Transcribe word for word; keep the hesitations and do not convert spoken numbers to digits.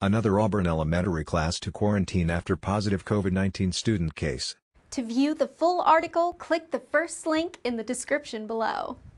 Another Auburn elementary class to quarantine after positive COVID nineteen student case. To view the full article, click the first link in the description below.